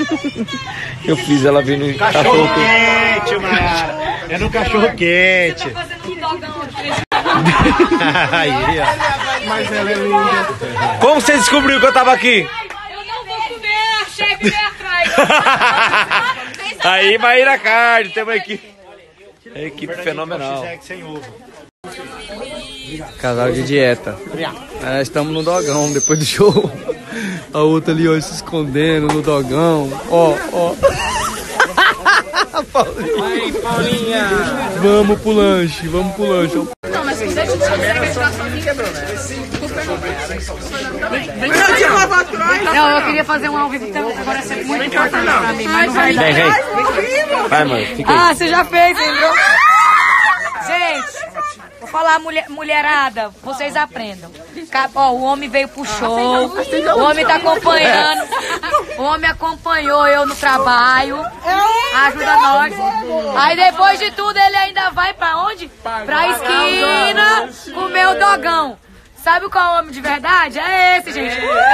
Eu fiz ela vir no cachorro quente, Mayara. É no cachorro quente. Aí, ó. Mas ela é linda. Como você descobriu que eu tava aqui? Eu não vou comer, chefe atrás. Aí, Maíra Cardi, temos aqui. Equipe fenomenal. Casal de dieta. Estamos no dogão depois do show. A outra ali, ó, se escondendo no dogão. Ó, ó. Aí, Paulinha. Vamos pro lanche, vamos pro lanche. Não, mas quando a gente consegue tirar sozinho. Não, eu queria fazer um ao vivo, então agora é sempre muito importante pra mim, mas não vai dar. Vem. Vai, mãe, fica aí. Ah, você já fez, entendeu? Gente, vou falar, mulherada, vocês aprendam. Ó, o homem veio pro show, o homem tá acompanhando, o homem acompanhou eu no trabalho, ajuda nós. Aí depois de tudo ele ainda vai pra onde? Pra esquina comer o dogão. Sabe qual é o homem de verdade? É esse, gente.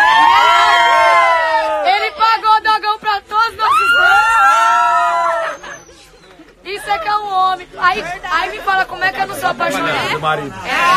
Ele pagou o dogão pra todos nossos fãs. Isso é que é um homem. Aí me fala como é que eu não sou apaixonada. Do marido.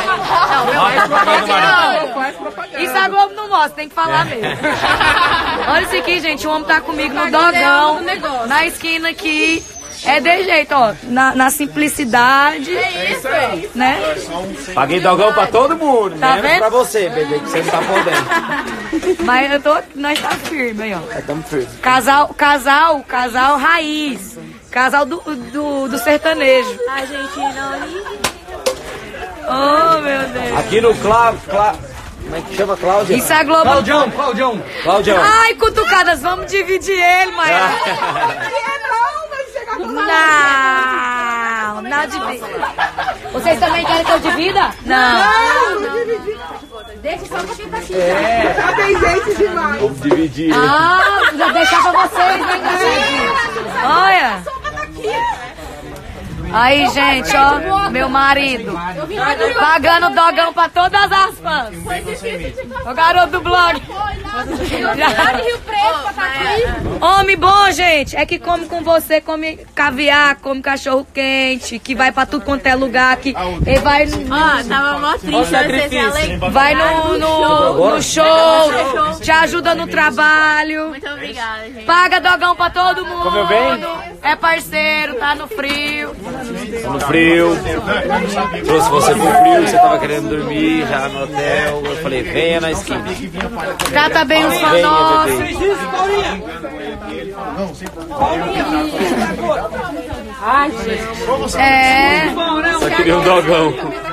Não, isso a Globo não mostra, tem que falar mesmo. Olha isso aqui, gente. O homem tá comigo no dogão, na esquina aqui. É de jeito, ó. Na simplicidade. É isso, né? Paguei dogão pra todo mundo, Tá menos vendo? pra você, bebê, que você não tá podendo. Mas nós tá firme aí, ó. Estamos firmes. Casal raiz. Casal do sertanejo. A gente não... Oh, meu Deus. Aqui no como é que chama, Cláudia? Isso é a Globo. Claudião. Ai, cutucadas, vamos dividir ele, Maia. Não divide. Vocês também querem que eu divida? Não. Deixa só pra quem tá aqui. Já tem gente demais. Vamos dividir. Ah, vou deixar pra vocês, né, engraçadinho. Olha. Aí, gente, ó, meu marido. Pagando dogão pra todas as fãs. O garoto do blog. Homem bom, gente, é que come com você, come caviar, come cachorro quente, que vai pra tudo quanto é lugar, que ele vai... Ó, tava mó triste. Vai no show, te ajuda no trabalho. Muito obrigada, gente. Paga dogão pra todo mundo. Comeu bem? É parceiro, tá no frio. No frio. Trouxe você pro frio, você tava querendo dormir já no hotel. Eu falei, venha na esquina. Trata bem os fãs Venha, nossos. bebê. É. Só queria um dogão.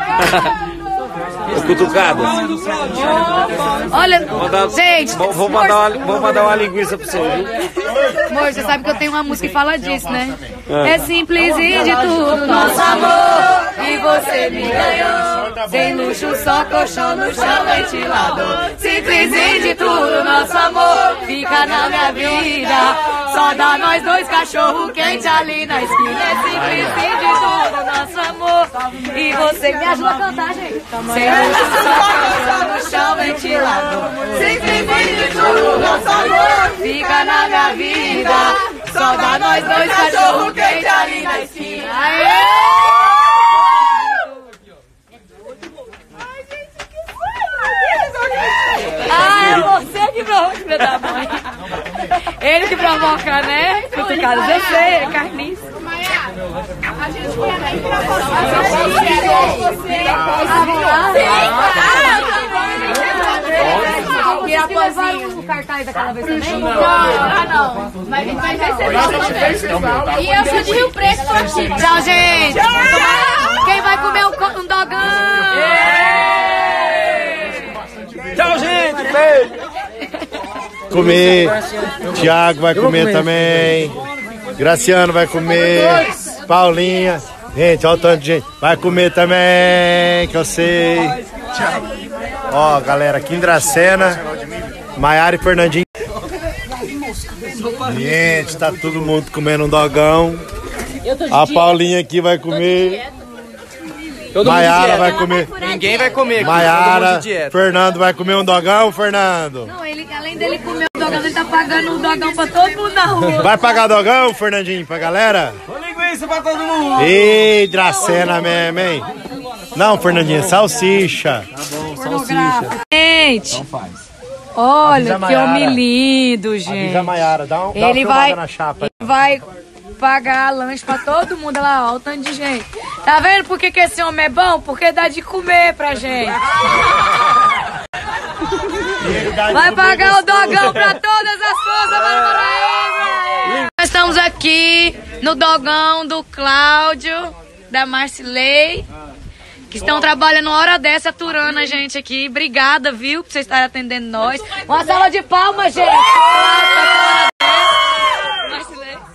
As cutucadas. Olha, Mandar- gente, Vou mandar uma linguiça pra você, viu? amor, você sabe que eu tenho uma música que fala disso, né? É simplesinho de tudo, nosso amor, e você me ganhou. Sem luxo, só colchão no chão, ventilador. Simplesinho de tudo, nosso amor, fica na minha vida. Só dá nós dois cachorro quente ali na esquina. É simplesinho de tudo, nosso amor, e você me ajuda a cantar, gente. Sem luxo, só colchão no chão, ventilador. Simplesinho de tudo, nosso amor, fica na minha vida. Só dá nós dois cachorro quente ali na esquina. Aê! Ah, é você que provoca, filha da mãe. Ele que provoca, né? Cutucadas, eu sei, é carniça. A gente quer ir pra você. Pirapozinho. O cartaz daquela vez também? Não. Mas a gente vai receber. E eu sou de Rio Preto, Fortinho. Tchau, gente. Quem vai comer um dogão? Tchau, gente. Beijo. Comer. Thiago vai comer também. Graciano vai comer. Paulinha. Gente, olha o tanto de gente. Vai comer também, que eu sei. Ó, galera, aqui em Dracena, Maiara e Fernandinho. Gente, tá todo mundo comendo um dogão. A Paulinha aqui vai comer. Todo mundo de Maiara dieta. vai comer. Ninguém vai comer aqui. Todo Maiara, mundo de dieta. Fernando vai comer um dogão, Fernando? Não, ele, além dele comer o dogão, ele tá pagando um dogão pra todo mundo na rua. Vai pagar dogão, Fernandinho, pra galera? Linguiça pra todo mundo. Ei, Dracena mesmo, hein? Não, Fernandinho, salsicha. Pornográfico. Gente, Então faz. olha Avisa a que homem Maiara. lindo, gente. Avisa a Maiara, dá uma Ele filmada na chapa. vai pagar lanche pra todo mundo. Olha lá, ó, o tanto de gente. Tá vendo por que esse homem é bom? Porque dá de comer pra gente. Vai pagar o dogão pra todas as forças. Nós estamos aqui no dogão do Cláudio, da Marcilei, que estão trabalhando uma hora dessa, aturando a gente aqui. Obrigada, viu, por vocês estarem atendendo nós. Uma salva de palmas, gente. Marcilei.